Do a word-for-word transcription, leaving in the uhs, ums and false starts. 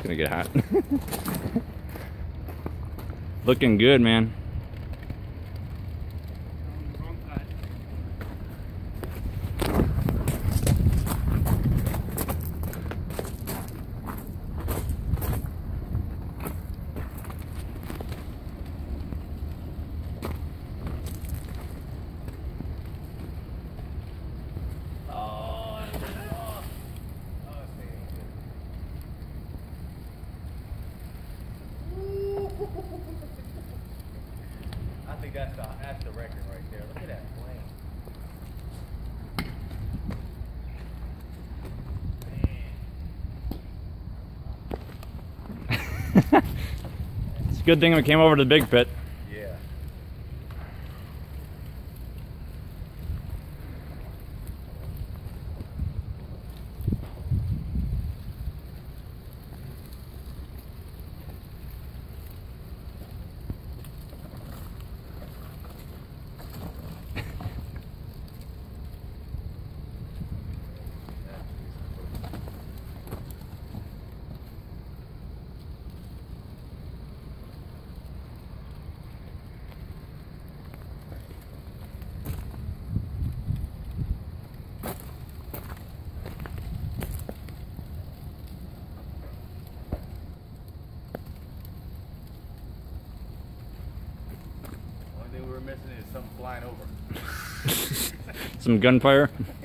Gonna get hot. Looking good, man. I think that's the, that's the record right there. Look at that plane. It's a good thing we came over to the big pit. Yeah. Only thing we were missing is something flying over. Some gunfire.